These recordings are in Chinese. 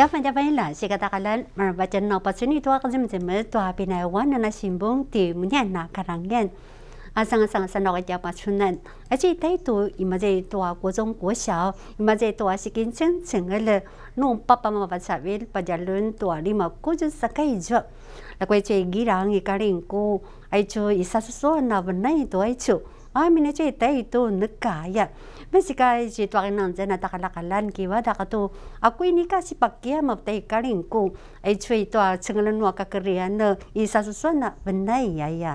Javan Javela, Sikatakalan, Marbajan no Pasuni to Akazim to Apinawan and a Simbung, the Muniana Karangan. Asang-asang sa nakajapasunan. Aji tayo imaze to a gozong gosyaw, imaze to a sikin single, no papa mavasabil, pajalun to a lima kujus sa kaijo. Lakway girang ikaring ko, ay cho isaso na banay to ay cho. Amin na tayo nagkaya. Masika si tuwakin ng dyan na takalakalan kiwa dakato. Ako ini kasi pagkaya maptay karing ko, ay cho ito a tsangalan mo kakarian na isaso na banay yaya.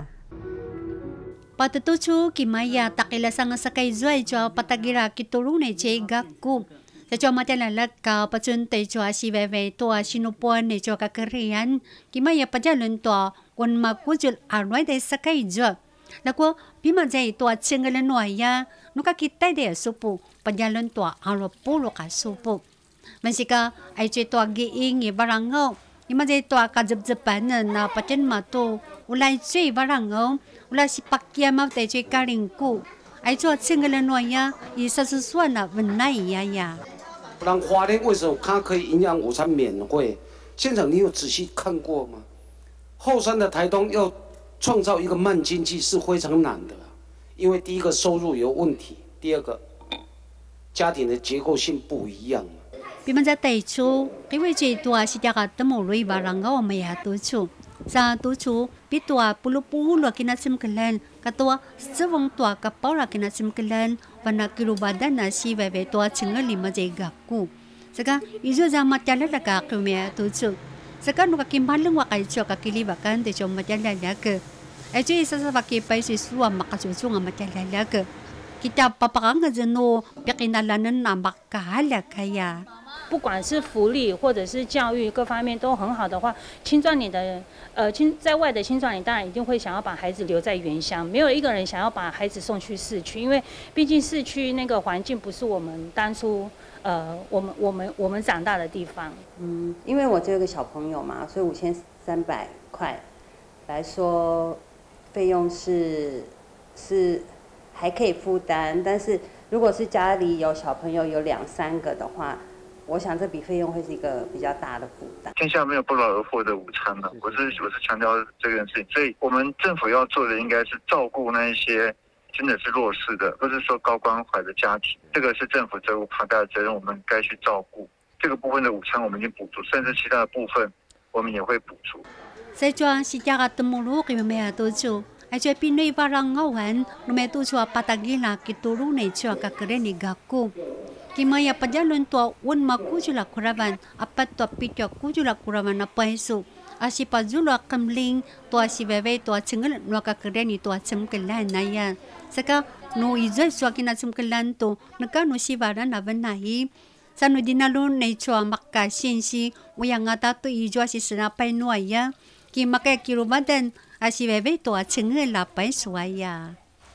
Patutuchu kimaya takilasang sa kay Zoy cho patagira kitulong na chay gakku. Sa cho matalalak ka patsuntay cho si Bebe to sinupuan na cho kakarian kimaya pajalun to kung magkujul arway day sa kay Zoy. Lako pimanjay to at singalan no aya nukakitay day supo pajalun to arapulo ka supo. Mansika ay chay to agiing ibarangaw. Imajay to kajabjapan na patin mato ulay chay barangaw. Ula si pakyamaw tayo chay karing ko. Ay cho singalan no ya isa suswa na benay ya. 让花莲为什么它可以营养午餐免费？现场你有仔细看过吗？后山的台东要创造一个慢经济是非常难的，因为第一个收入有问题，第二个家庭的结构性不一样。 Pimanjay tayo, kaya chay tuwa si Jakat tumuloy barangaw maya tucho. Sa tucho, pitwa pulo-pulo kinasimkalan, katwa sawang tuwa kapara kinasimkalan, panakirubada na si Bebe tuwa tsingali majay gakku. Saka, iso sa matyalala ka kumaya tucho. Saka, nukakimbalang wakay cho kakilibakan de cho matyalala ka. Ay cho isa sa pakipay si suwa makasuso nga matyalala ka. Kita papakanga dyan pikinalanan na makahala kaya. 不管是福利或者是教育各方面都很好的话，青壮年的在外的青壮年当然一定会想要把孩子留在原乡，没有一个人想要把孩子送去市区，因为毕竟市区那个环境不是我们当初我们长大的地方。 因为我只有个小朋友嘛，所以5300块来说，费用是还可以负担，但是如果是家里有小朋友有2-3个的话。 我想这笔费用会是一个比较大的负担。 天下没有不劳而获的午餐嘛，我是强调这件事情，所以我们政府要做的应该是照顾那一些真的是弱势的，不是说高关怀的家庭，这个是政府责无旁贷的责任，我们该去照顾。这个部分的午餐我们已经补助，甚至其他的部分我们也会补助。 Sa tuwa si Jakat tumulong kay mamaya tucho. Ay siya Pinoy barangawan, lumeto siya patagila kitulong na siya kakarinig gakku. Kimaya pajalon to un makujula kuraban apat to pityo kujula kuraban na paiso asi pajula kamling to asi bebe to atsingal no kakreni to atsimkelan na ya saka no izay swaki na atsimkelan to nakano si bara na banai sanu dinalon na icho makka sinsi uyanga ta to ijo asi sinapay no ya kimaka kirubadan asi bebe to atsingal la paiso ya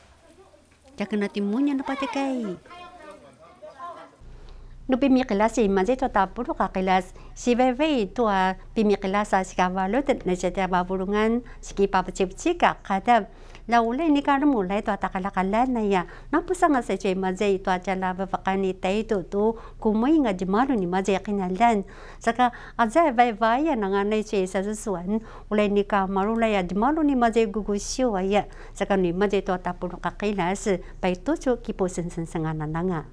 jakana timunya na patekay no pimikilas si Manjay to tapuro kakilas si Bebe to pimikilas sa sikawalo na siya babulungan si papachipchika kada laulay ni karamulay to takalakalan na ya napusa nga sa siya Manjay to atala babakani tayo to kumoy nga jimalo ni Manjay kinalan saka azay vaya na nga na siya sa susuan ulay ni kamarulay jimalo ni Manjay gugusyo aya saka ni Manjay to tapuro kakilas pay to kipusin sa nga nga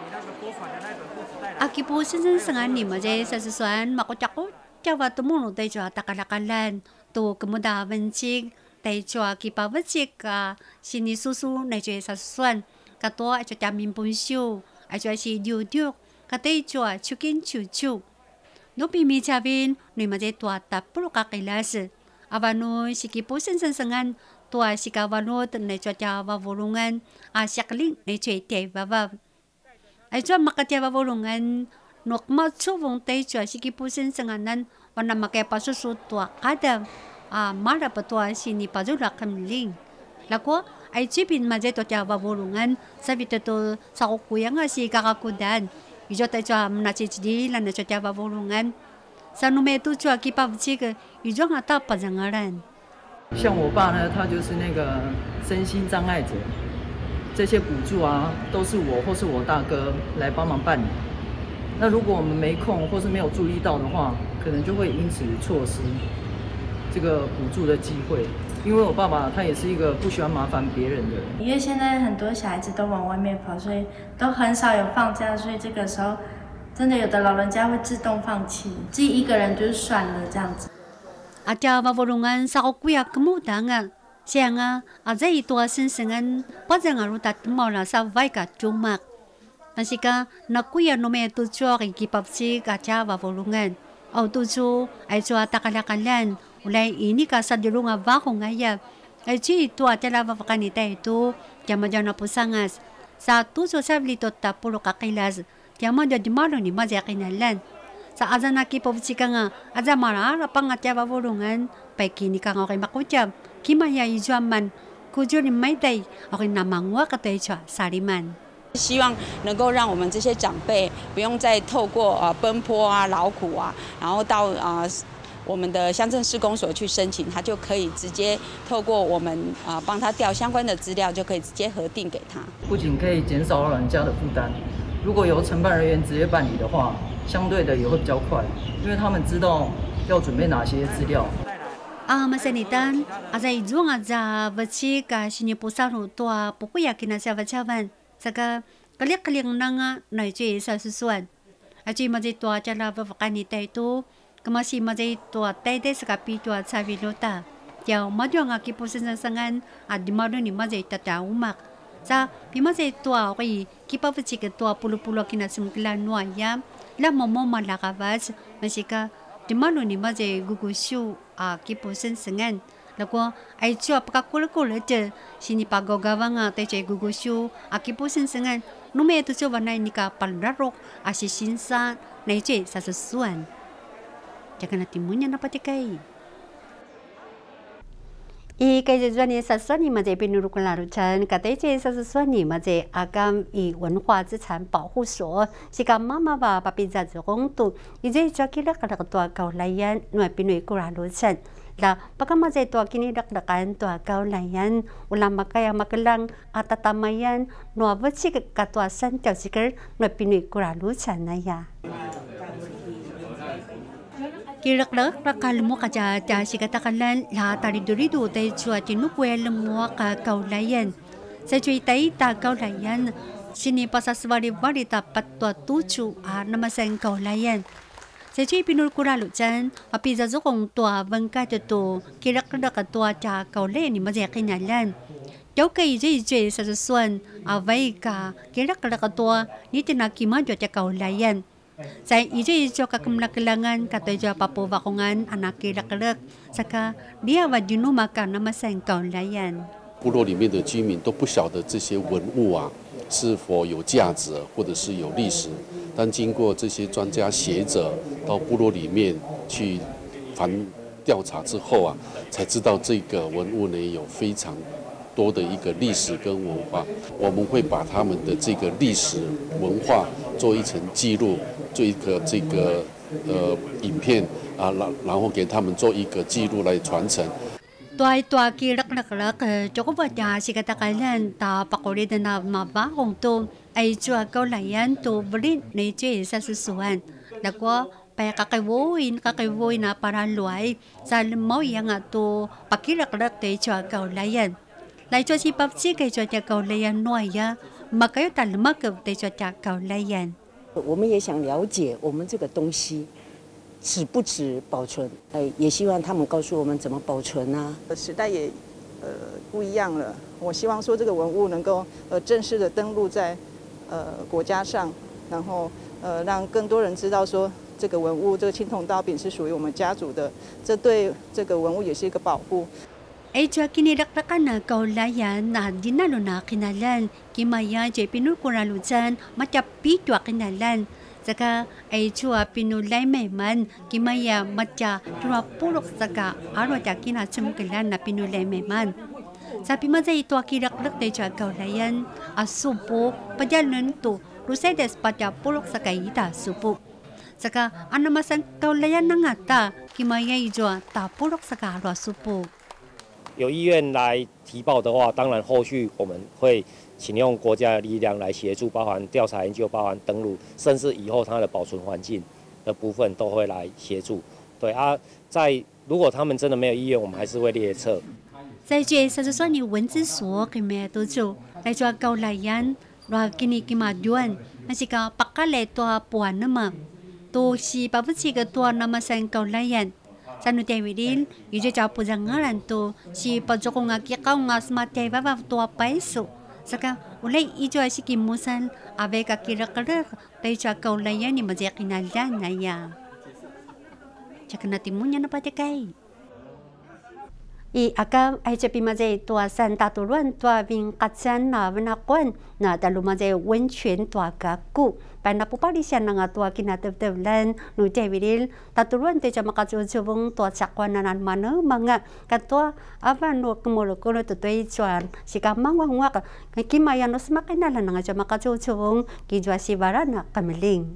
Aki po sinsangan ni Majay sa susuan makutyako tiyawa tumuno tayo siya takalakalan to kemudahan cik tayo siya kipabacik sinisusu na siya sa susuan kato ay siya tamin punsyo ay siya si diudyuk katay siya chukin chuchuk no pimichabin no Majay tuwa tapuro kakilas abano si kipo sinsangan tuwa si kawanot na siya tiyawa volungan asyakling na siya tayo babab ay siya makatiyawa volungan nukma tsuvong tayo siya sikipusin sa nganan wana makipasusutwa kada mara patwa sinipazula kamling. Lako ay chipin Majay to tiyawa volungan sabi to sa kukuya nga si kakakudan. Ijo tayo siya nachichdilan na siya tiyawa volungan. Sa numeto siya kipabchik ijo nga tapazangaran. 像我爸呢，他就是那个身心障碍者。 这些补助啊，都是我或是我大哥来帮忙办理。 那如果我们没空或是没有注意到的话，可能就会因此错失这个补助的机会。因为我爸爸他也是一个不喜欢麻烦别人的人。 因为现在很多小孩子都往外面跑，所以都很少有放假，所以这个时候真的有的老人家会自动放弃，自己一个人就算了这样子。 Aja mavulungan sa kuya kemudangan siya nga aja ito sinsengan pajang arutat maula sa vaika jumak. Nasika na kuya nome tujo kipapsi aja mavulungan. Au tujo ay chua takalakalan ulay ini ka sa dilunga bako ngaya. Ay chi ito atala vakanita ito jamajan na pusangas. Sa tujo sa blitot tapulo kakilas jamajan dimalo ni mazakinalan. Sa aza nakipopsi ka nga, aza marara pang atya babulungan, paikini ka nga okay makujab, kimaya ijuan man, kujurin may day, okay namangwa katay chwa sariman. 希望能够让我们这些长辈不用再透过奔波啊、劳苦啊，然后到我们的乡镇市公所去申请，他就可以直接透过我们帮他调相关的资料，就可以直接核定给他。 不仅可以减少老人家的负担，如果由承办人员直接办理的话，相对的也会比较快，因为他们知道要准备哪些资料。 Masanitan, aza ijuang aza bachi ka sinipusaru tua pukuya kinasa bacaban, saka kaliak-kaliang nanga na ito sa susuan. Aci mazay tua cala babakanita ito, kamasi mazay tua tayde sa kapitwa sa vilota. Tiyaw madyo nga kipusin sa sangan at dimaro ni mazay tataumak. Sa pimazay tua okay, kipapachika tua pulo-pulo kinasimkilan nuaya, lamomo malakabas, masika dimalo ni mazay gugusyo kipusin sengan. Lago ay chua pakakula-kula je sinipagawa nga tayo gugusyo kipusin sengan. Nume ito siya wanay ni ka palarok asisinsa na ito sa susuan. Tsaka natin mo niya napatikay. Ikaijuan sa suan ni mazay pinurukularuchan katay sa susuan ni mazay agam i 文化资产保护所 sika mama ba papizat zong tu ije chakila kadaktua kaulayan no pinoy kuraluchan la pagka mazay to kinidakdakan to kaulayan ulam makaya makalang atatamayan no abachik katwa santaw sikir no pinoy kuraluchan na ya. Kirak-lak rakal mo kaja si katakalan la taridurido tay chua tinukwel mo ka kaulayan. Sa chuy tay ta kaulayan, sinipasaswari-wari tapat tua tuchu namasang kaulayan. Sa chuy pinulkuralo dyan, mapizazo kong tua bangka to kirak-lak tua cha kaulayan ni mazakinalan. Yaw kay jay sa susuan, away ka kirak-lak tua ni tinakimadyo cha kaulayan. Sa ito kakamlakilangan katoy jo papuwakungan anak kilak-kilak saka dia wajunuma ka namasang kaulayan. 部落里面的居民都不晓得这些文物是否有价值或者是有历史，但经过这些专家学者到部落里面去调查之后才知道这个文物呢有非常多的一个历史跟文化，我们会把他们的这个历史文化做一层记录，做一个影片然后给他们做一个记录来传承。 Tua kirak-lak cukup baca si katakalan ta pakulit na mabakong to ay chua kaulayan to brin na ito sa susuan. Dako pa kakiwoin na para luay sa limaw yang to pakirak-lak to chua kaulayan. Lai cho si papsi kay chua kaulayan noya makayo talmakab to chua kaulayan. 我们也想了解我们这个东西值不值保存，也希望他们告诉我们怎么保存啊。 时代也不一样了，我希望说这个文物能够正式的登录在国家上，然后让更多人知道说这个文物这个青铜刀柄是属于我们家族的，这对这个文物也是一个保护。 Ay chua kiniraktakan na kaulayan na dinalo na kinalan, kimaya jay pinulkuralutan matyapi chua kinalan. Saka ay chua pinulay mayman, kimaya matya chua pulok saka aro ja kinasumkilan na pinulay mayman. Sabi mazay ito akiraktak na chua kaulayan, asupo, padyalan to, rusedes patya pulok saka ita supo. Saka anamasan kaulayan na nga ta, kimaya ito ta pulok saka aro supo. 有意愿来提报的话，当然后续我们会请用国家的力量来协助，包含调查研究、包含登录，甚至以后它的保存环境的部分都会来协助。对啊，如果他们真的没有意愿，我们还是会列册。 在这30年文字所嘅咩都做，来做高来yan，話kini kimaduan，那是個北加嚟多半啊嘛，都是把不起個多那麼成高來yan。Sa no tewidil, ije cha puzangaran to si pajoko nga kikaw nga smate baba to paiso. Saka ulay ijo si kimusan ave ka kirakara tay cha kaulayan ni majekinaldan na ya. Chaka natimunya na patikay. I akam ay chapi mazay tua san taturuan tua ving katsan na vanakwan na talumazay wenchuen tua kaku. Panapupalisyan na nga tua kinatevtevlan no tewidil taturuan te cha makachubong tua sakwan na mano mga katwa avan no kumulukulo tutoy chuan sikamangwangwak kimayanos makinalan nga cha makachubong kijwa sibarana kamiling.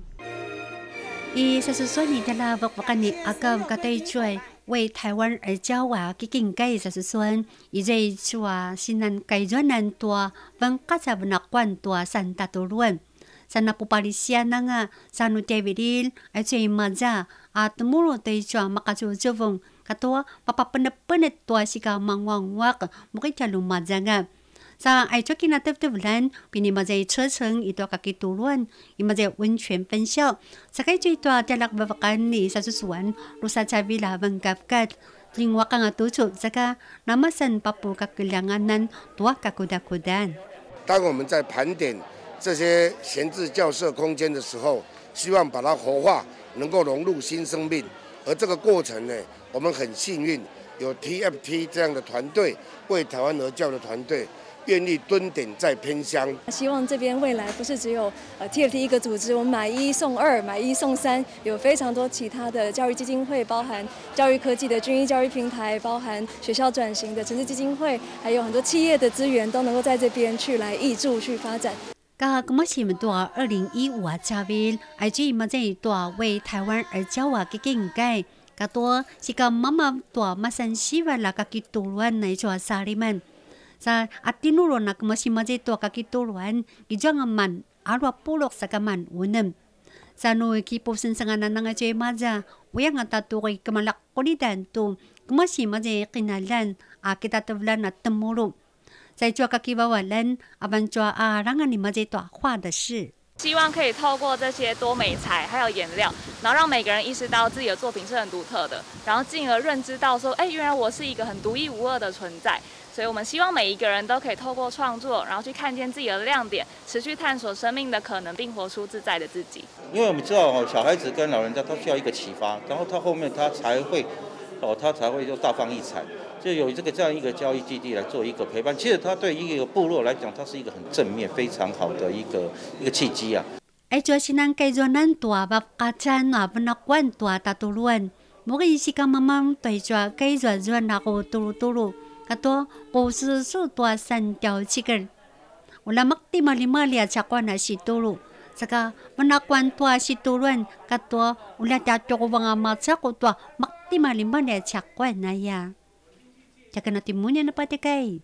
I sa susunod ni dalawak wakani akam katay chuay 为台湾而教啊，基金改就是说，伊在说新南改转南多，温卡萨温那关多三大多伦，三那不巴里西亚那个三努戴维利，而且马扎啊，特姆罗对说马卡就就风，卡多爸爸penep多是个忙忙wak，mungkin calon马扎个。Sa ay cho kinatevtevlan pinimazay checheng ito kakituluan imazay wenchuan pensyo sakay cho ito talak babakan ni sa susuan rusa chabi labang kapkat lingwa ka nga tucho saka namasan papu kakilanganan tuwa kakudakudan。 当我们在盘点这些闲置校舍空间的时候，希望把它活化，能够融入新生命。而这个过程呢，我们很幸运有 TFT 这样的团队，为台湾儿教的团队。 愿意蹲点在偏乡， 希望这边未来不是只有TFT 一个组织，我们买1送2、买1送3，有非常多其他的教育基金会，包含教育科技的均一教育平台，包含学校转型的城市基金会，还有很多企业的资源都能够在这边去来挹注去发展。 Kagmasim tua 2015Chavil, IG Mazay tua 为台湾而教啊嘅境界，噶多是个妈妈tua masan siwa la kakituluan na ito sariman。 Sa at tinuro na kumasimazay to kakituluan, gijangaman arwa pulok sa kaman unem. Sa no kipusin sa nga nga jay maza, uyang at tatukoy kamalak kulidan to kumasimazay kinalan, akitatavlan at temuro. Sa ito kakibawalan, aban ito arangan ni mazay to akwa da shi。 希望可以透过这些多媒材还有颜料，然后让每个人意识到自己的作品是很独特的，然后进而认知到说，哎，原来我是一个很独一无二的存在。所以我们希望每一个人都可以透过创作，然后去看见自己的亮点，持续探索生命的可能，并活出自在的自己。 因为我们知道小孩子跟老人家他需要一个启发，然后他后面他才会就大放异彩。 就有这样一个教育基地来做一个陪伴，其实它对一个部落来讲，它是一个很正面、非常好的一个契机啊。 Ay sinang kaizonan tua bapkachan na penakwan tua tatuluan. Mungkin isi kamamam toy jua kaizoan ako tulu-tulu. Kato ko susu tua san tiao chiker. Wala makti mali-mali at sakwa na si tulu. Saka penakwan tua si tuluan kato wala tato ko mga matsa ko tua makti mali-mali at sakwa na ya. Tsaka natimunya na patikay.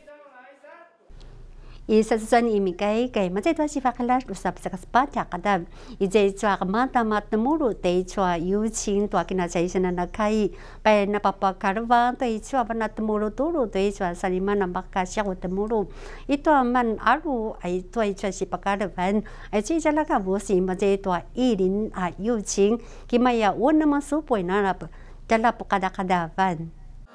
Isa susan imikay kay matay tua si fakala usap sa kaspa kadam. Ije tua kamata mat namuru te tua yuchin tua kinasay na nakay. Pay napapakarwa te tua banat namuru turu te tua salima na bakasya ko tamuru. Ito man aru ay tua tua si pakarawan. Ay si jalaka busi matay tua ilin a yuchin kimaya una masupoy na dala po kadakadavan.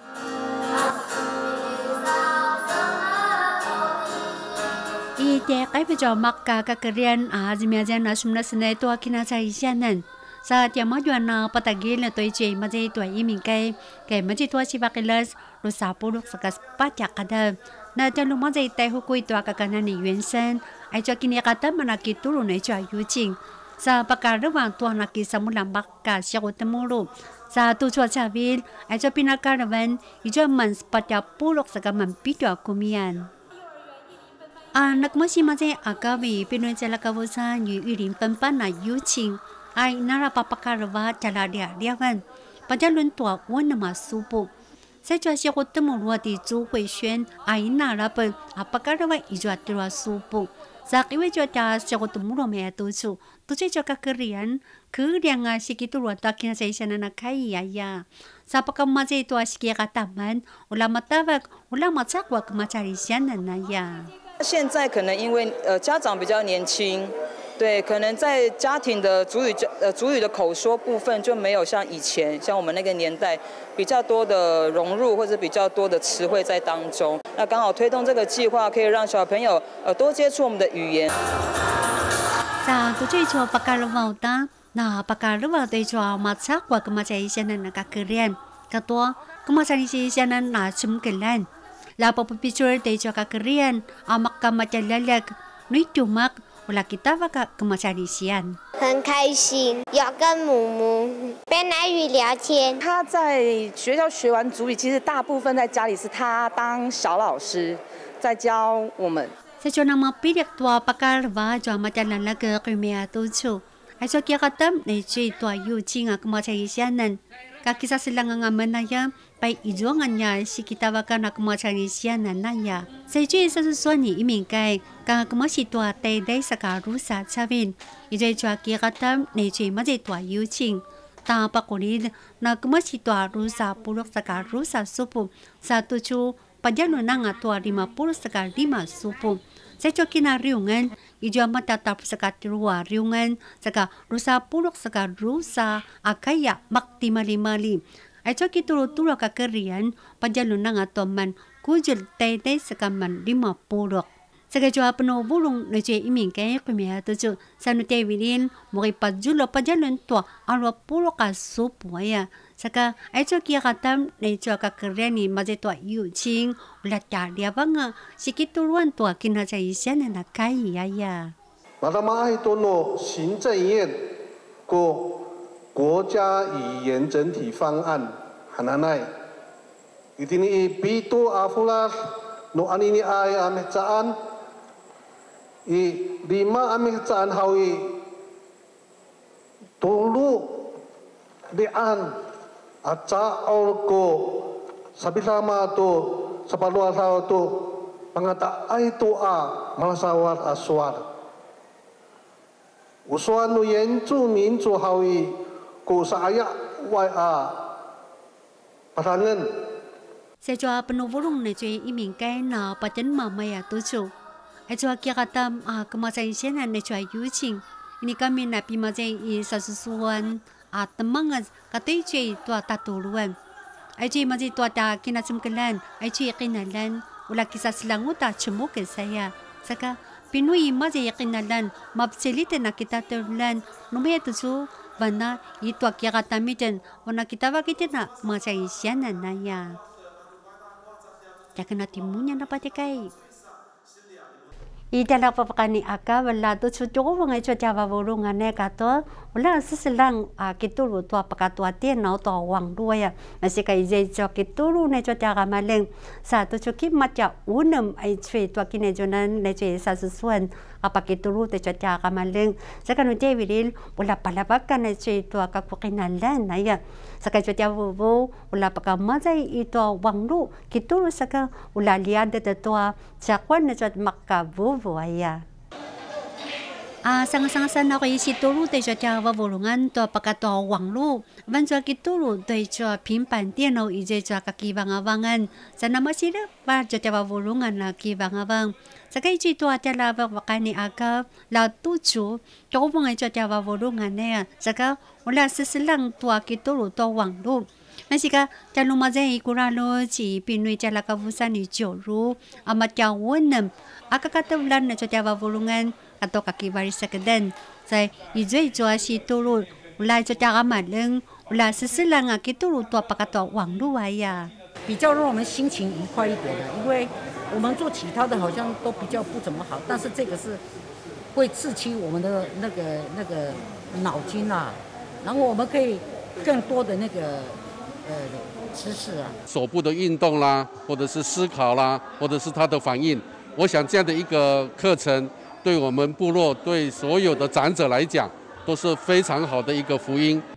Ite kay video makka kakarian azimiajan asumna sanay to kinasay siyanan. Sa tiamajuan na patagil na to ije mazay to imingkay kay mazay to si bakilas rusapulok sa kaspacha kada na talo mazay tayo hukoy to kakana ni Yuansan ay to kinikata manakituro na ito ayuching. Sa pagkarawang to nakisamulang baka siya ko tamuro. Sa tuwa sabil ay to pinakarawan ito man spatya pulok sa kamampito kumiyan. Nagmasimazay agawi Pinoy Jalakabusa New Irin Pampan na Yuching ay narapapakarwa Jaladiawan. Pajalun tua wana masupo. 在这些活动落地组会选阿伊那拉本阿巴嘎的话，伊就对了舒服。在因为这家些活动落没多处，都在这个kerian kerjang segitu luar tak kena saya sana nak kaya ya. Sapa kemaja itu asyik kataman, ulama tawak, ulama cakwa kemacari sana na ya. 现在可能因为家长比较年轻，对，可能在家庭的族语的口说部分就没有像以前，像我们那个年代比较多的融入或者比较多的词汇在当中。那刚好推动这个计划，可以让小朋友多接触我们的语言。 Sa tu cuy cuy pakalawau ta, na pakalawau tu cuy macak wa kemacari sana na kakerian, katua kemacari sana na cemkelan. Lapa pupicur tu cuy kakerian, amak kemacari lalak, nui cumak. 很开心，要跟母母贝奶语聊天。 他在学校学完族语，其实大部分在家里是他当小老师，在教我们。 Sa nama pidik tua pakalwa jua majalan laga kimia tuju. Aiso kia katam nei cui tua yu cinga kemacari sianan. Kakisa silang ngamenaya pai ijuangannya si kita wakan kemacari sianan naya. Saya cui sesuani imingkai ka kemasi tua tei dei saka rusa cawin. Ijai jua kia katam nei cui majai tua yu cing. Ta pakurid na kemasi tua rusa puluk saka rusa supu. Satu cu Pajano nanga tua 50 saka 5 supu. Saya cokina riungan, ijo mata tap saka tua riungan, saka rusa puluk saka rusa akaya mak timali. Ai coki tulu kakerian, pajano nanga toman kujul tete saka man 50. Saka jua penuh bulung neje iming kaya kumia tuju. Sanu tevilin, mori pajulo pajalon tua 20 ka supu ya. Saka ai coki katam nei coka kereni maje tua yu cing ulat dia banga sikituluan tua kina cai siana na kai ya. 马达马爱多诺行政院过国家语言整体方案很难奈，一定一比多阿弗拉诺安尼爱阿梅扎安，一lima阿梅扎安好伊多路的安。 Aca olko sabisama to sapalua sao to pangata ai to a malasawat aswar uswan nu yen chu min chu hawi ko saya wai a parangan. Saya jua penuh burung ne cuy iming kai na paten mama ya tuju. Ai jua kia katam kemasan siana ne cuy yucing. Ini kami na pimajai I sasusuan temangan katoi cuy tua tatuluan. Ai cuy maji tua ta kina cemkelan, ai cuy kinalan, ulah kisah selanguta cemuk ke saya. Saka pinui maji kinalan, mabselite na kita terulan, numaya tuju bana itu kia katamitan, wana kita wakiti na masai siana na ya. Jangan timunya na patikai. Ida nak papakani aka wala tu cucu wangai cuaca baburungan ne kato wala seselang kitulu tua pakatua tien nau tua wang dua ya masih kai jai cok kitulu ne cuaca kamaleng satu cuki maca unem ai cui tua kine jonan ne cui sasusuan apa kitulu te cuaca kamaleng sekarang jai viril wala palapakan ne cui tua kakukinalan na ya sekarang cuaca bubu wala pakamazai itu wang du kitulu sekarang wala lihat te tua cakwan ne cuaca makabu buaya. Sangat-sangat ako isitulu tayo siya wabulungan to pagkato wanglu. Banso kitulu tayo siya pimpan tiano ije siya kakibang-abangan. Sana masira pa siya wabulungan na kibang-abang. Sakay ito at labang wakani agap la tuju. Toko mga siya wabulungan na saka wala sasilang tuwa kitulu to wanglu. Nasika talo mazay ikuralo si Pinoy tala kabusan ni Joru amat yawanam akakatawlan na siya wabulungan atau kaki baris sekedan saya ijai jua si tulu ulai siya kamaleng ulai seselang kitulu tua pakato wang luwa ya 比较让我们心情愉快一点的，因为我们做其他的好像都比较不怎么好，但是这个是会刺激我们的那个脑筋啊，然后我们可以更多的那个知识啊， 手部的运动啦，或者是思考啦，或者是他的反应，我想这样的一个课程，对我们部落对所有的长者来讲，都是非常好的一个福音。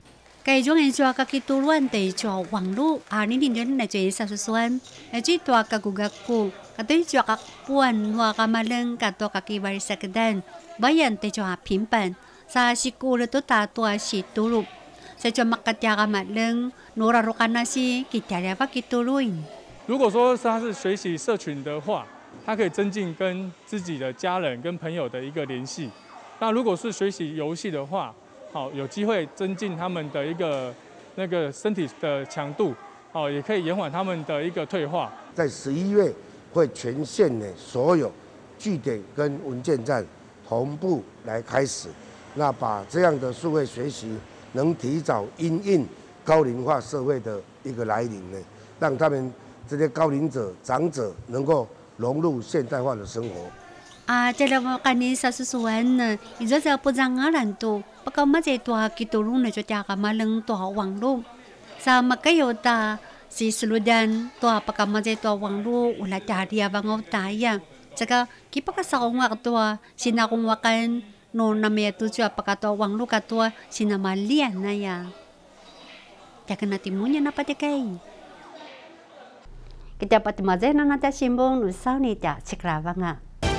该种的做家己都乱地做网络2000来做杀算，最多个古个古，个对做个半话个马冷个多个几万十个单，bayan地做平板，sa siguro to tatua si tulog. Sa做makatya ka malang, nurarukan na si kitya pa kituluin. 如果说他是学习社群的话，他可以增进跟自己的家人、跟朋友的一个联系。那如果是学习游戏的话，好有机会增进他们的一个那个身体的强度，好也可以延缓他们的一个退化。 在11月会全县的所有据点跟文件站同步来开始，那把这样的数位学习能提早因应高龄化社会的一个来临呢，让他们这些高龄者、长者能够融入现代化的生活。 Dalam kani sa susuan, izo sa puzangalan to, pagka mazay to kitulong na jo tiaka malang to wanglo. Sa magkayo ta si suludan to pagka mazay to wanglo ula tiya bangaw taya. Saka kipakasakong to sinakong wakan no nameto jo pagka to wanglo ka to sinamalian na ya. Tiaka natin mo niya napatikay. Kita pati mazay na natin simbong nusaw ni tiya sikrava nga.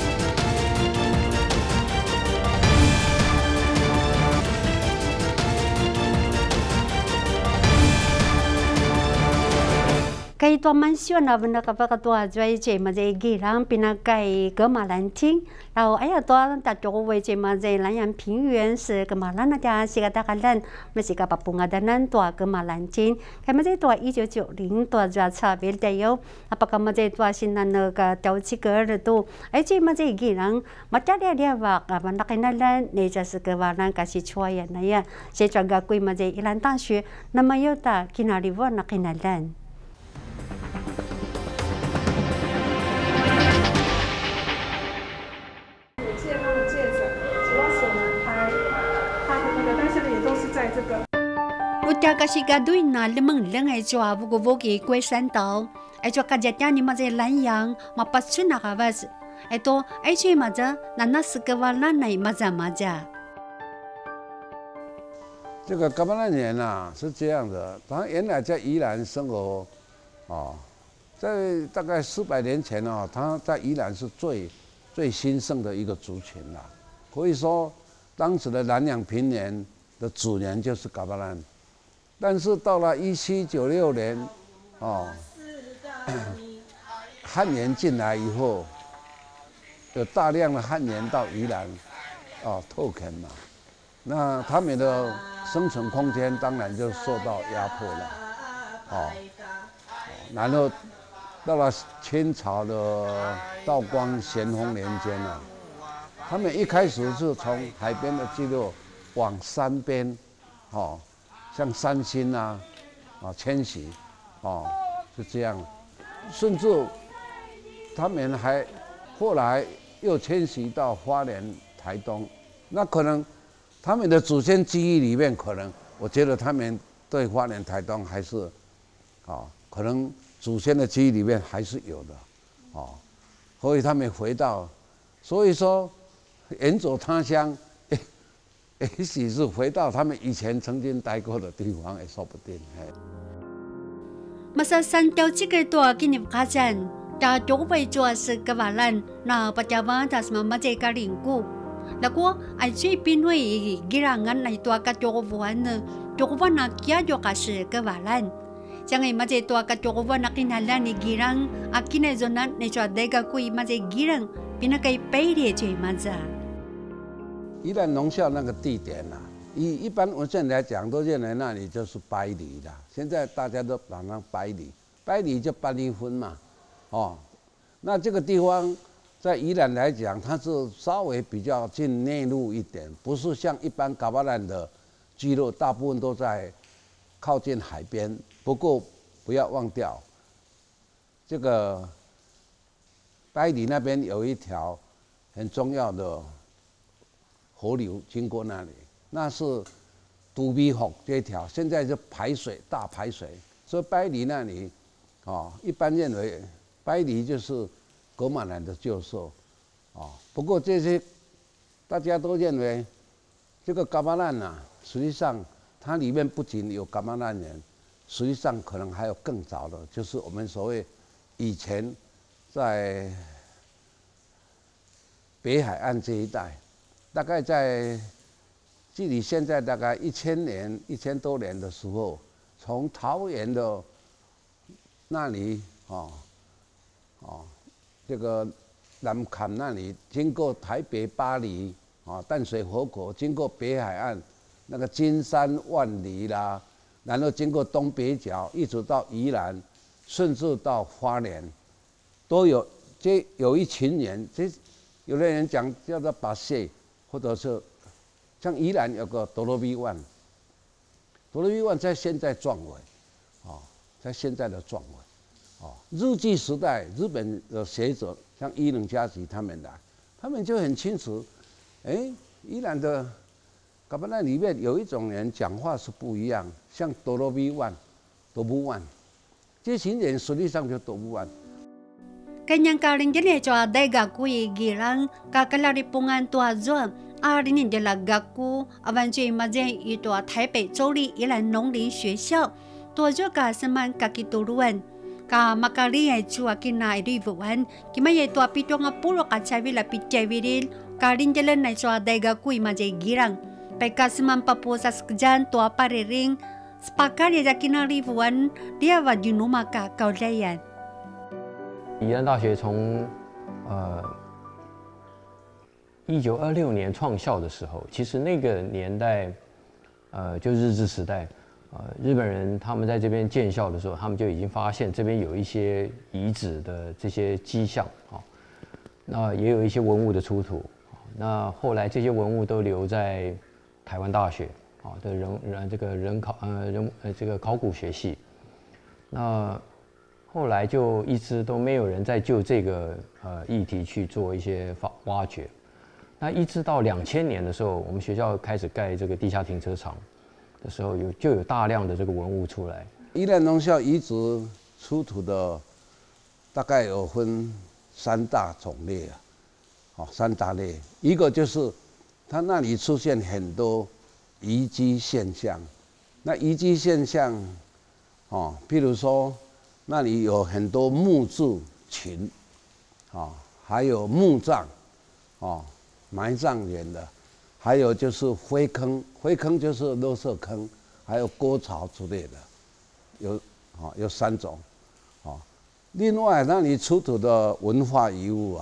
Kay tua mansyon na benda kapag tua jual je mazay girang pinagkay kemalanting, lalu ayah tua tak cukup je mazay layan pingyuan se kemalan aja si kata kalian masih kapag pengadanan tua kemalanting, kay mazay tua 1990tua jual sabel dayo, apakah mazay tua sinan ke tahu cikar tu, je mazay girang macam dia wak benda kenalan neja sekewaran kasih cuayan naya, saya juga kui mazay ilan tansu, nama yo ta kinariwa nak kenalan. 我家个是个对那里门人爱做不过我给归山岛，爱做个家家你们在南阳，嘛不去那个位置，爱多爱去嘛着，那是个话那来嘛着嘛着。 这个噶巴兰人啊是这样的，他原来在宜兰生活，在大概400年前他在宜兰是最兴盛的一个族群啦。可以说，当时的南洋平原的主人就是噶巴兰。 但是到了1796年，汉人进来以后，有大量的汉人到宜兰，拓垦嘛，那他们的生存空间当然就受到压迫了，然后到了清朝的道光咸丰年间啊，他们一开始是从海边的聚落往山边，像三星迁徙，是这样，甚至他们还后来又迁徙到花莲、台东，那可能他们的祖先记忆里面，可能我觉得他们对花莲、台东还是，可能祖先的记忆里面还是有的，所以他们回到，所以说远走他乡。 也许是回到他们以前曾经待过的地方，也说不定。 Masa santaw cikir tua kinip kasan, ta cukup jua sekewalan na pacawan tas mamaje kalingku. Laku ai cui pinui girangan na tua ka cukupuan cukupuan na kia jo kasi kewalan. Jangan maje tua ka cukupuan na kinalan ni girang akina zonan ni cua dega kui maje girang pinakai payde cui maza. 宜兰农校那个地点啊，以一般文献来讲，都认为那里就是百里的。现在大家都把它百里就8分嘛，那这个地方在宜兰来讲，它是稍微比较近内陆一点，不是像一般噶巴兰的聚落，大部分都在靠近海边。不过不要忘掉，这个百里那边有一条很重要的 河流经过那里，那是杜比河这条，现在是大排水，所以百里那里，一般认为百里就是噶玛兰的旧社，不过这些大家都认为这个噶巴兰实际上它里面不仅有噶玛兰岩，实际上可能还有更早的，就是我们所谓以前在北海岸这一带，大概在距离现在大概1000多年的时候，从桃园的那里这个南坎那里，经过台北、巴黎淡水河口，经过北海岸那个金山、万里啦，然后经过东北角，一直到宜兰，甚至到花莲，都有。这有一群人，有的人讲叫做巴谢，或者是像宜兰有个多罗比湾，多罗比湾在现在壮尾，在现在的壮尾，日据时代日本的学者像伊能嘉吉他们来，他们就很清楚，宜兰的噶玛兰里面有一种人讲话是不一样，像多罗比湾、多布湾，这群人实际上就多布湾。 Kanyang karinggyan cho daiga kui girang kakalaripungan tua zuang arinin de la gaku avanjui maje ito Taipei 州立宜兰农林学校tua jo ka seman kakituruan ka makali ai chua kina rivuan kimaya tua pitong pulo ka chavila pitjaviril karinggyan na cho daiga kui maje girang peka seman papu sa skjan tua pariring spakali ja kina rivuan dia wa junuma ka kaulayan。 宜兰大学从1926年创校的时候，其实那个年代，就日治时代，日本人他们在这边建校的时候，他们就已经发现这边有一些遗址的这些迹象，那也有一些文物的出土，那后来这些文物都留在台湾大学的这个考古学系，那。后来就一直都没有人再就这个议题去做一些挖掘。那一直到2000年的时候，我们学校开始盖这个地下停车场的时候，就有大量的这个文物出来。 宜兰农校遗址出土的大概有分3大种类3大类，一个就是它那里出现很多遗迹现象。那遗迹现象，譬如说。那里有很多木质群，还有木葬，埋葬人的，还有就是灰坑，灰坑就是垃圾坑，还有沟槽之类的，有3种，另外那里出土的文化遗物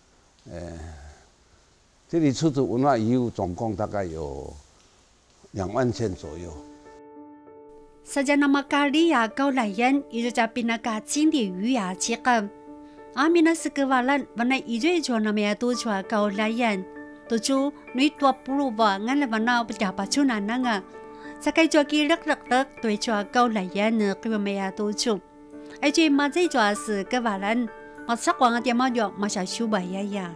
这里出土文化遗物总共大概有2万件左右。 Saja nama kali ya kau layan ijo capina kacing di ya cikam. Amina sekewalan wana ijo ijo nama ya tu cua kau layan. Tuju nui 20 ba ngan la wana pejapa cuna nanga. Sakai cua ki lek tu cua kau layan kiwa ya tu cu. Aje mazai cua sekewalan masak wang dia mau jo masa shuba ya。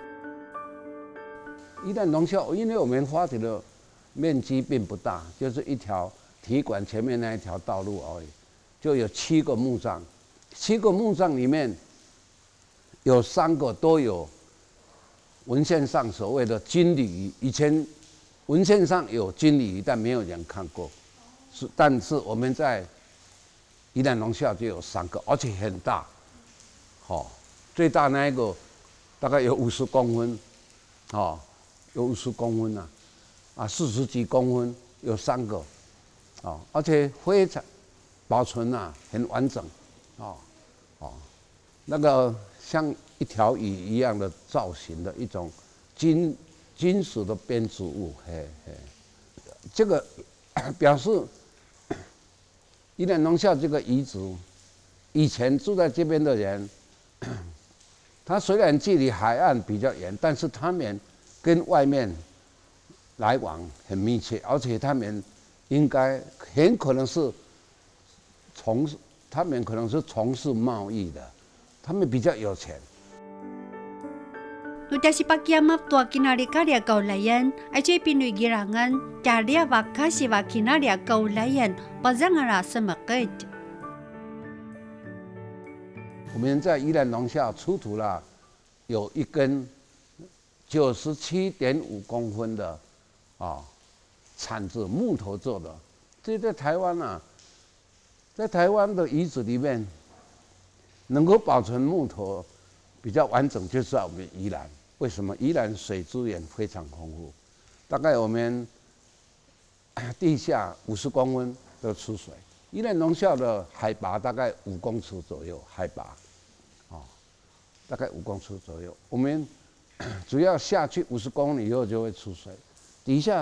宜兰农校，因为我们发展的面积并不大，就是一条。体育馆前面那一条道路而已，就有7个墓葬，7个墓葬里面有3个都有文献上所谓的金鲤鱼。以前文献上有金鲤鱼，但没有人看过。但是我们在宜兰农校就有3个，而且很大，最大那一个大概有50公分，有50公分40几公分，有3个。而且非常保存很完整，那个像一条鱼一样的造型的一种金属的编织物，这个表示宜兰农校这个遗址，以前住在这边的人，他虽然距离海岸比较远，但是他们跟外面来往很密切，而且他们。应该很可能是他们可能是从事贸易的，他们比较有钱。 Nuda si pakiamap tua kinari karya kaulayan, aje pinui girangan, karya wakasi wa kinarya kaulayan, bazangara semakit。 我们在宜兰农校出土了有一根97.5公分的铲子，木头做的， 这在台湾啊，在台湾的遗址里面，能够保存木头比较完整，就是在我们宜兰。为什么？宜兰水资源非常丰富，大概我们地下50公分的出水。宜兰农校的海拔大概5公尺左右，海拔，大概5公尺左右。我们只要下去50公里以后就会出水，底下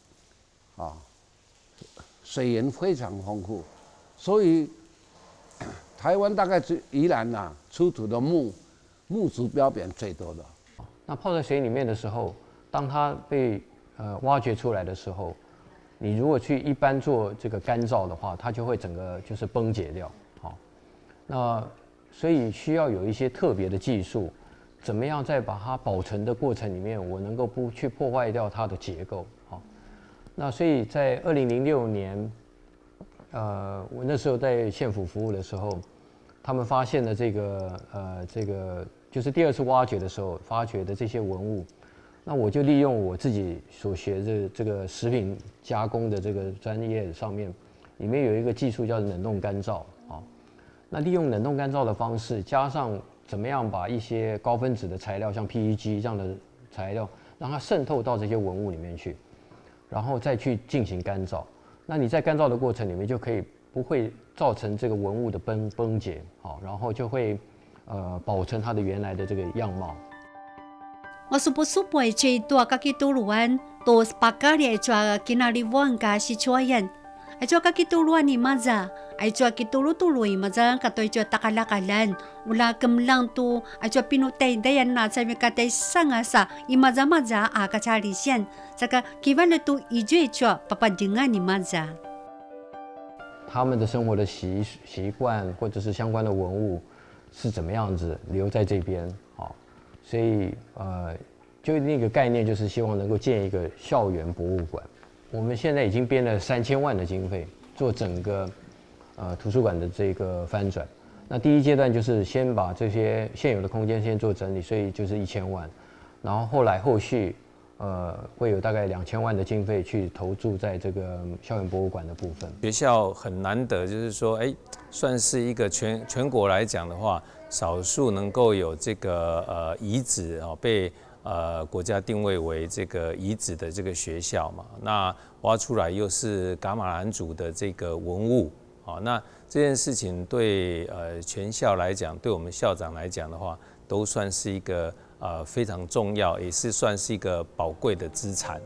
水源非常丰富，所以台湾大概宜兰出土的木质标本最多的。 那泡在水里面的时候，当它被挖掘出来的时候，你如果去一般做这个干燥的话，它就会整个就是崩解掉。那所以需要有一些特别的技术，怎么样在把它保存的过程里面，我能够不去破坏掉它的结构。那所以在2006年，我那时候在县府服务的时候，他们发现了这个就是第2次挖掘的时候发掘的这些文物，那我就利用我自己所学的这个食品加工的这个专业上面，里面有一个技术叫冷冻干燥啊。那利用冷冻干燥的方式，加上怎么样把一些高分子的材料，像 PEG 这样的材料，让它渗透到这些文物里面去，然后再去进行干燥。那你在干燥的过程里面就可以不会造成这个文物的崩解，好，然后就会保存它的原来的这个样貌。 我supo ay chay tua kakituluan tos pakari ay chua kinalibuan ka si chuayan ay chua kakituluan ni maza ay chua kitulu-tuloy maza katoy chua takalakalan ula kemlang tu ay chua pinutay dayan na sa mikatay sangasa imaza-maza a kacharisian saka kiwala tu ijue chua papadingan ni maza。 他们的生活的习惯或者是相关的文物是怎么样子留在这边，所以就那个概念就是希望能够建一个校园博物馆。我们现在已经编了3000万的经费做整个图书馆的这个翻转。那第一阶段就是先把这些现有的空间先做整理，所以就是1000万，然后后续会有大概2000万的经费去投注在这个校园博物馆的部分。 学校很难得，就是说，算是一个全国来讲的话，少数能够有这个遗址被国家定位为这个遗址的这个学校嘛。那挖出来又是噶玛兰族的这个文物，那这件事情对全校来讲，对我们校长来讲的话，都算是一个非常重要，也是算是一个宝贵的资产。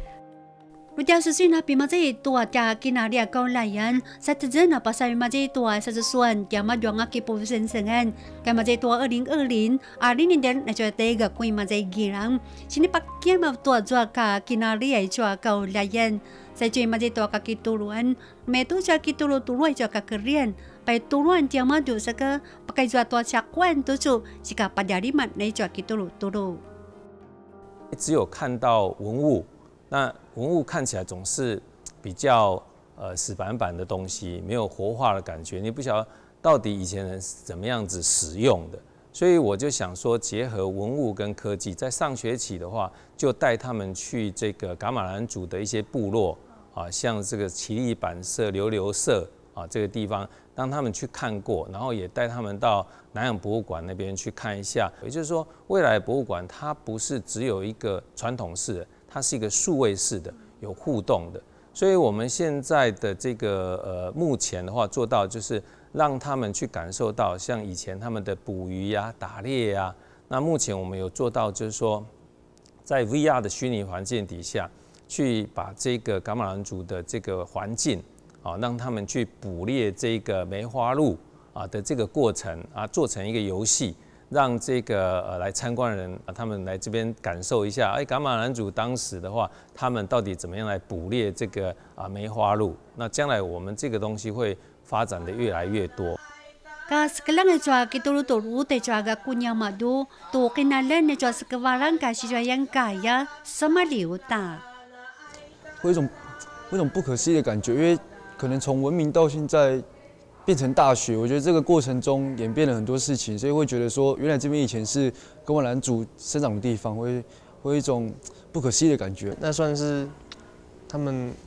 Susun na pimazay tua tia kinaria kaulayan sa tazana pa sa pimazay tua sa susuan kaya madyong aki po sensengan kaya mazay tua 2020 arin din na chua tega kui mazay girang sinipak kaya tua jua ka kinaria chua kaulayan sa chua mazay tua kakituluan metu chua kitulu-tuluan chua kakerian pai tuluan tia madu sa ka pakai jua tua chakwan tu chu sika padariman na chua kitulu-tulu。 只有看到文物，那文物看起来总是比较死板板的东西，没有活化的感觉，你不晓得到底以前人怎么样子使用的。所以我就想说，结合文物跟科技，在上学期的话，就带他们去这个噶玛兰族的一些部落像这个奇力板社、琉流社这个地方，让他们去看过，然后也带他们到南洋博物馆那边去看一下。也就是说，未来博物馆它不是只有一个传统式的，它是一个数位式的，有互动的。所以我们现在的这个目前的话做到就是让他们去感受到像以前他们的捕鱼啊、打猎啊。那目前我们有做到就是说，在 VR 的虚拟环境底下，去把这个噶玛兰族的这个环境让他们去捕猎这个梅花鹿的这个过程做成一个游戏，让这个来参观的人他们来这边感受一下，噶玛兰族当时的话，他们到底怎么样来捕猎这个梅花鹿？那将来我们这个东西会发展的越来越多。 Sekarang jua kitulu-tulu te jua ga kunya madu tu kinalan ne jua sekewaran ka si jua yang kaya sama liu da。 会有一种不可思议的感觉，因为可能从文明到现在变成大学，我觉得这个过程中演变了很多事情，所以会觉得说，原来这边以前是噶玛兰族生长的地方，会有一种不可思议的感觉。 那算是他们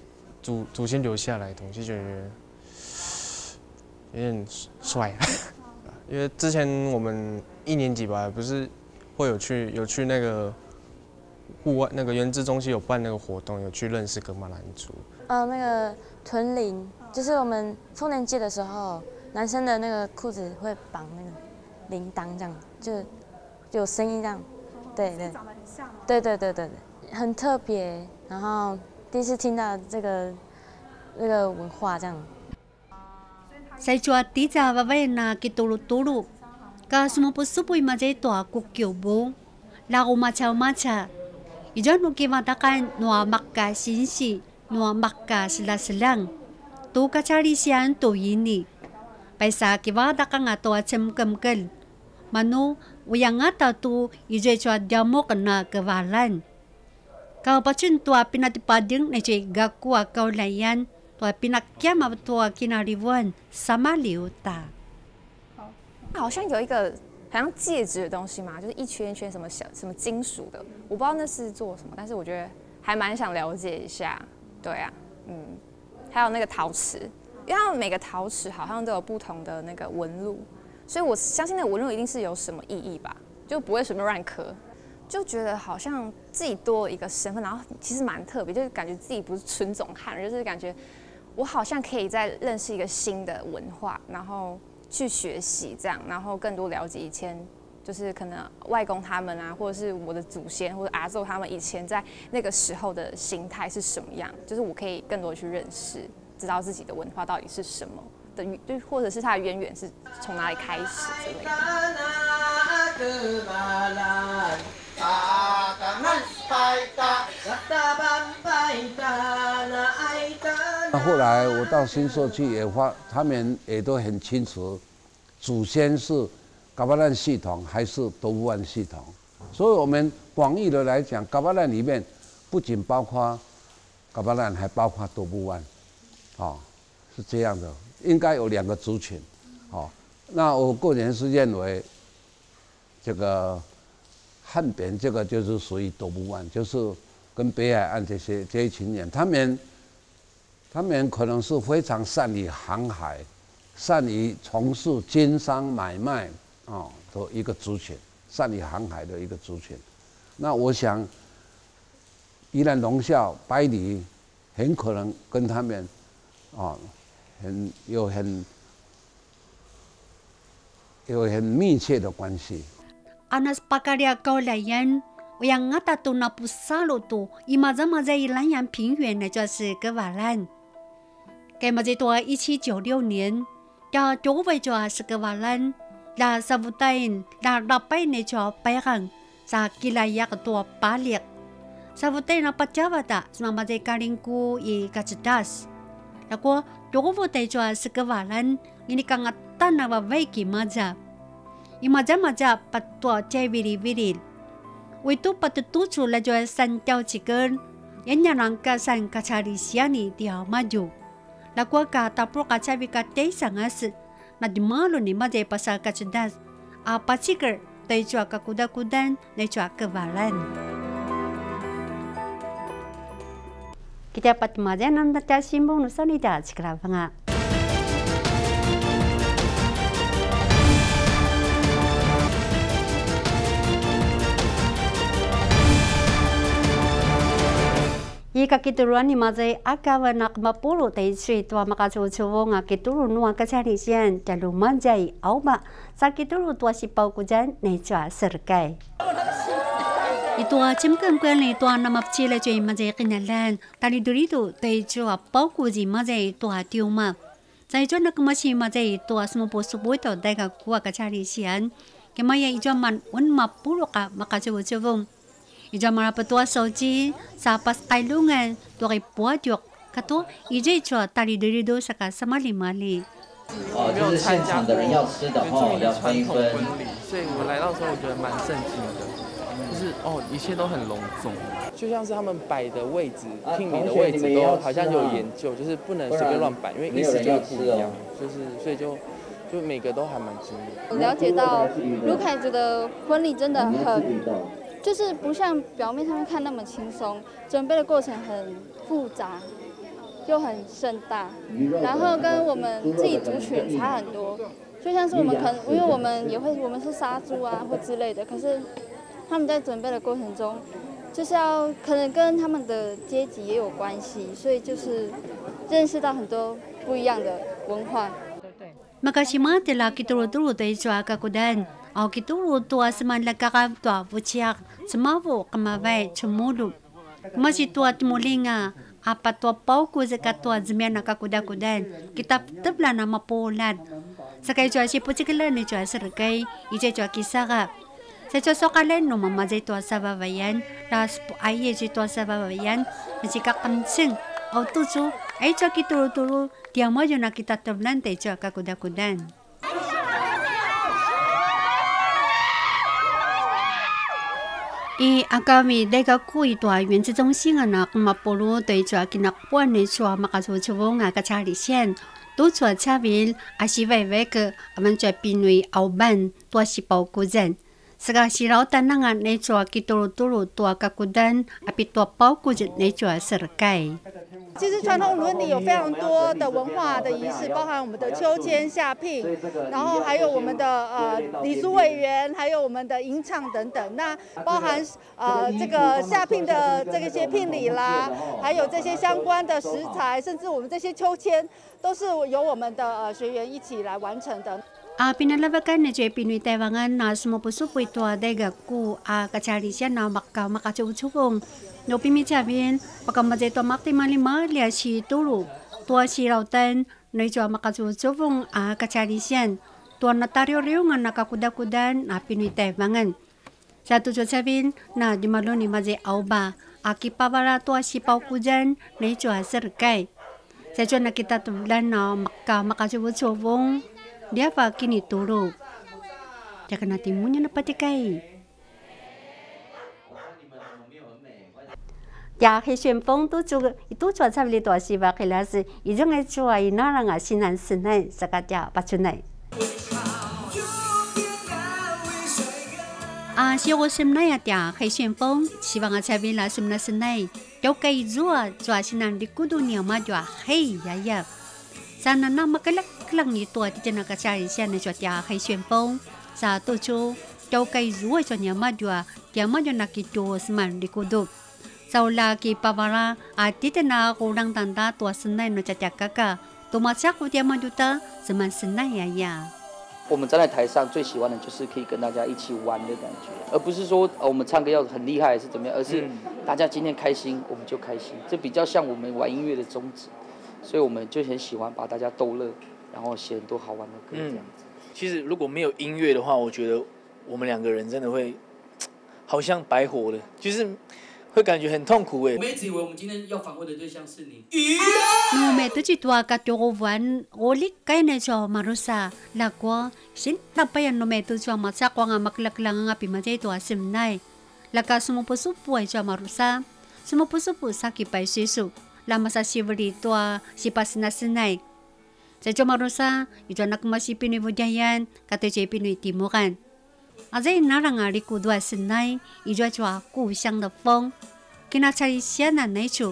祖先留下来的东西，就觉得有点帅。因为之前我们1年级吧，不是会有去那个户外那个原子中心有办那个活动，有去认识噶玛兰族。 那个屯铃，就是我们丰年祭的时候，男生的那个裤子会绑那个铃铛，这样就有声音这样。对对。长得很像。对，很特别。然后第一次听到这个文化这样。 Sa chua tija vavay na kitulutulu. Ka sumupusupoy majay to kukyobo. La kumacha. Ijon ukimatakan nuwa makka sinsi, nuwa makka silang. Tu kachari siyan to yini. Paisa kivadaka nga to atsemkemkel. Manu uyangata tu ijoy chua diamok na kevalan. Kau pacun tua pinatipading na chay gakua kaulayan. 好像有一个好像戒指的东西嘛，就是一圈一圈什么金属的，我不知道那是做什么，但是我觉得还蛮想了解一下。对啊，还有那个陶瓷，因为他们每个陶瓷好像都有不同的那个纹路，所以我相信那个纹路一定是有什么意义吧，就不会随便乱刻。就觉得好像自己多了一个身份，然后其实蛮特别，就是感觉自己不是纯种汉人，就是感觉。 我好像可以再认识一个新的文化，然后去学习这样，然后更多了解以前就是可能外公他们啊，或者是我的祖先或者阿祖他们以前在那个时候的心态是什么样，就是我可以更多去认识，知道自己的文化到底是什么的，就或者是它的渊源是从哪里开始之类的。 那后来我到新社去他们也都很清楚，祖先是噶巴兰系统还是多布湾系统。所以我们广义的来讲，噶巴兰里面不仅包括噶巴兰，还包括多布湾，是这样的，应该有2个族群，那我个人是认为，这个汉边这个就是属于多布湾，就是跟北海岸这一群人，他们可能是非常善于航海，善于从事经商买卖的一个族群，善于航海的一个族群。那我想，宜兰龙啸、百里很可能跟他们有很密切的关系。 Anas pakarya kaulayan, yang ngata tu na pusalo tu, imaza ilan yang 平原呢就是格瓦兰。给嘛这多1796年，呀就为就是格瓦兰，啦萨布代因，啦拉拜呢就拜行，sa kilaya ketua balik. Sa butay na patjavata, sama这kalingku I kacedas. Lako, joko butay jo sekevalan, ini kangatan na babaiki maja. Imaja patwa cai viril. Itu patutucu la jo san jauh ciken, yang nyanangka san kacari siani dia maju. Lako ka tapro kacabi katei sangas, na dimalu ni maja pasal kacedas. Apa ciker? Tay chua kakuda-kudan, tay chua kevalan. Kita dapat majanan data simbong Nusanida Cikalabanga. Ika kituluan ni mazay akawa nak mapulu tay sui tua makasusuwo nga kitulu nuwa kasari siyan jaluman jay auma sa kitulu tua sipaw kujan na chua serkay. Itua chimkan kwen ni tua namapchila jay mazay kinalan tali durido tay chua paw kuji mazay tua tiuma. Say chua nakamashi mazay tua sumupusubo ito daga kuwa kasari siyan kemaya ijo man un mapulu ka makasusuwo. Ija marapatua soji sa pas kailungan tuwai puadyok kato ija chua tali dirido saka samali-mali. 没有参加过原住民的传统婚礼，所以我来到的时候我觉得蛮震惊的，就是一切都很隆重，就像是他们摆的位置、聘礼的位置都好像有研究，就是不能随便乱摆，因为意思就会不一样，所以就每个都还蛮惊艳。 了解到卢凯族的婚礼真的就是不像表面上面看那么轻松，准备的过程很复杂， 又很盛大，然后跟我们自己族群差很多。就像是我们因为我们是杀猪啊或之类的，可是他们在准备的过程中，就是可能跟他们的阶级也有关系，所以就是认识到很多不一样的文化。 Makasima tila kituro-turo tayo sa kakudan. O kituro tua seman lagakab tua vuciak semavu kamavai cumulu. Masih tua tumulinga apa tua pauku zakat tua zemiana kakuda-kudan. Kita tebla nama polan. Sakay jua si pucikala ni jua sergay ije jua kisara. Sa jua sokalan no mamazay tua sababayan. Las po aye ji tua sababayan. Masika kamsing. O tuju ay jua kituro-turo dia mo jua na kita teblan tayo jua kakuda-kudan. Agami daga kui tua 原子中心啊那马波罗对着给那关的说马卡说出风啊个查理县都做查维啊是为个我们在边为澳班多是包古人是个是老单那那做给多多个古人啊比多包古人那做是该。 其实传统伦理有非常多的文化的仪式，包含我们的秋千下聘，然后还有我们的礼俗委员，还有我们的吟唱等等。那包含这个下聘的这些聘礼啦，还有这些相关的食材，甚至我们这些秋千，都是由我们的学员一起来完成的。 Pinalabakan na Joy Pinoy Taiwangan na sumupusupo ito daga ku kacali siya na makachubong. No pimichabin, pagkamadya ito maktimalima liya si tulu. Tua si rautan na ito makachubong kacali siya. Tua nataryo-ryo nga nakakuda-kudan na Pinoy Taiwangan. Sa tujo sabin na dimalo ni Mazay Auba, akipabara tua si paukudan na ito serkay. Sa ito nakita tulan na makachubong. Dia apa kini turu. Jangan nanti munya napatikai. Ya khi xuyên phong tu cho tham li tòa si và khi là gì, ý chung ai chua ý nó là ngã xin ăn xin này, sẽ cả nhà bắt chun này. Siêu của sim này ya khi xuyên phong, si vang tham li là sim na xin này, đâu cây rùa cho xin ăn đi cú dunia mà cho hay ya. Sana na makalak lang ni tua ti na ka chari siya na jwa kay xuyên sa tu chu châu cây rúa cho nhà ma jwa na ki tu sman di kudu sau la ki pavara ti na ko dang tanda tua senai no cha kaka tu ma cha ku dia ma juta sman senai ya 我们站在台上最喜欢的就是可以跟大家一起玩的感觉，而不是说我们唱歌要很厉害还是怎么样，而是大家今天开心我们就开心，这比较像我们玩音乐的宗旨。所以我们就很喜欢把大家逗乐，然后写很多好玩的歌这样子。 其实如果没有音乐的话，我觉得我们两个人真的会好像白活了，就是会感觉很痛苦哎。 我们一直以为我们今天要访问的对象是你。 No me tu ci tua ka tuwan olik kay na cho marusa lakwa sin napayan no me tu cho matsa kwa nga maklaklang nga pimajay tua simnay laka sumupusupu ay cho marusa sumupusupu sa kipay sisu lama sa sivali tua si pasinasinay. Sa Jomarusa, ito nakmasi Pinoy Budayan, kato siya Pinoy Timuran. Azay narangari ko dua sinay, ito chua kusang na fong, kinachari siya na naichu.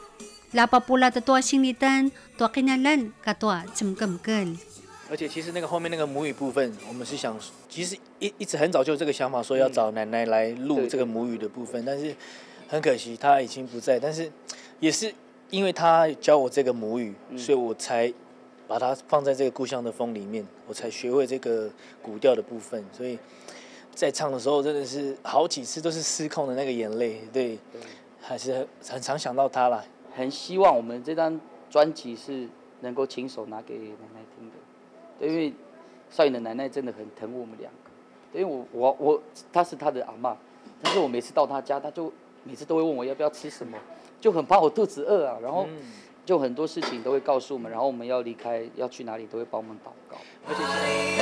Lapa pula tatua sinitan, tua kinalan, katua cemkemkel. 而且其实那个后面那个母语部分，我们是想，其实一直很早就有这个想法，说要找奶奶来录这个母语的部分，但是很可惜她已经不在，但是也是。因为他教我这个母语，所以我才把它放在这个故乡的风里面，我才学会这个古调的部分。所以在唱的时候，真的是好几次都是失控的那个眼泪，对，还是很常想到他啦。 很希望我们这张专辑是能够亲手拿给奶奶听的，对，因为少颖的奶奶真的很疼我们两个，因为她是她的阿嬷，但是我每次到她家，她就每次都会问我要不要吃什么。就很怕我肚子饿啊，然后就很多事情都会告诉我们，然后我们要离开要去哪里都会帮我们祷告。而且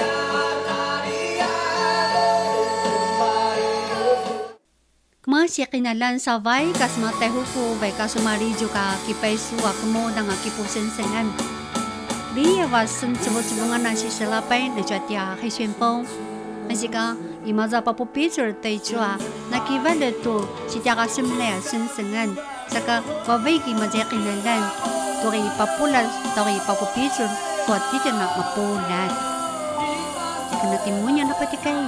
Masih kinalan sa vai kasmatay huku vai kasumari juga kipay suwa kemo danga kipusen sengan. Dia wasen cebut-cebungan nasi selapay na jatia kay xuyên Masika imaza papu picture tay chua nakivale to si tiaka simlea sen sengan. Saka waway ki majay kinalan tori papulas tori papupicun tuat titi na mapulan. Kena timunya na patikai.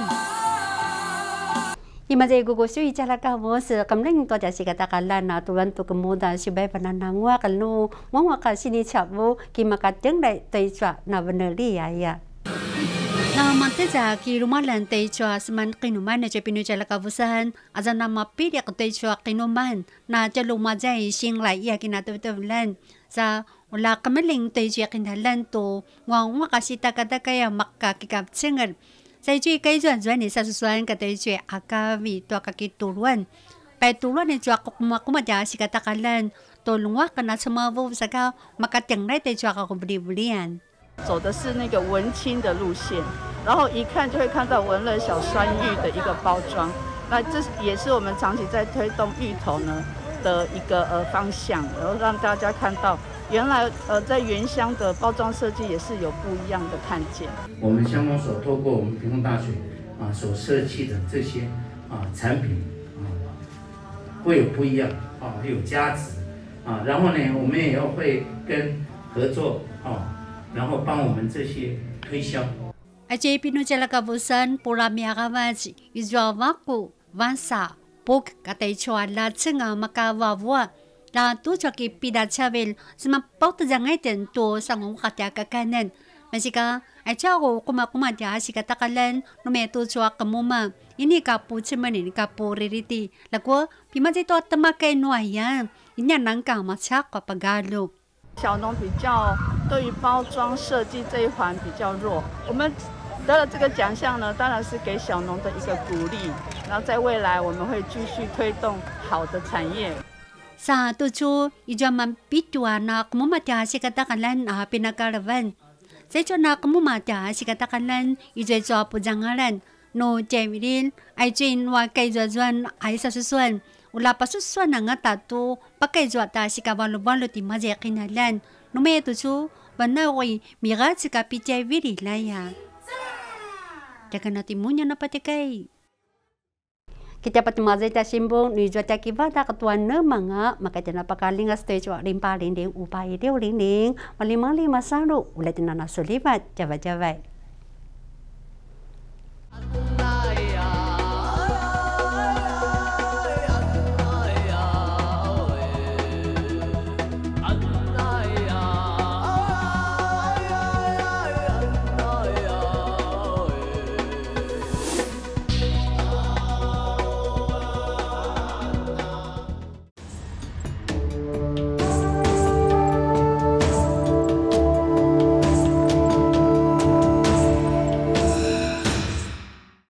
Imajay gugusto ichala ka mo sa kamling to jasi katakalan na tuwan to kemuda si bay pananangwa kalno mongwa ka sini chabu ki makateng dai tai chwa na beneri ya. Na mante ja ki rumalan tai chwa seman kinuman na jepinu chala kabusan aza na mapidi ka tai chwa kinuman na jalu majay sing lai ya kinatutublan sa wala kamaling tai chwa kinhalan to ngwa ka sita katakaya makka kikap chengal在最该转转的33个对最阿卡维多卡基图乱，白图乱的抓kuma dia si katakalan tolongwa kana sama vu saka makateng来对抓个不离不离。 走的是那个文青的路线，然后一看就会看到文乐小酸芋的一个包装，那这也是我们长期在推动芋头呢的一个方向，然后让大家看到。原来在原乡的包装设计也是有不一样的看见。 我们乡公所透过我们屏东大学所设计的这些产品会有不一样会有价值然后呢，我们也要会跟合作然后帮我们这些推销。 Ajay pinujala kabusan pura miyakawaji ijuawaku vansa pok katay chuala tsenga makawawa. La tu choki pida chavel sama pauta jangai ten to sangong katya kakanan. Masika ay chago kuma dia si katakalan numeto chua kamuma. Ini kapu chiman ini kapu ririti. Lagwa pimaji to tamakay nuayan. Inya nangka masak papagalo. 小农比较对于包装设计这一环比较弱，我们得了这个奖项呢，当然是给小农的一个鼓励。然后在未来我们会继续推动好的产业。 Sa tuju ijaman pitwa na kumumatya si katakalan pinagkarawan. Sa ito na kumumatya si katakalan ijay sa pujangaran. No jemilin ay jin wa kay juan ay sa susuan. Ula pa susuan na nga tato pakay ta si kabalo-balo ti mazay kinalan. No may tuju banawi mirat si kapitay virilaya. Daga natin muna na patikay. Kita patimazay ta simbong ni jota kibata katuan na mga makita na pakalingas tayo chwa limpa linding upay liw linding malimang lima saro ulit na nasulipat java-javay.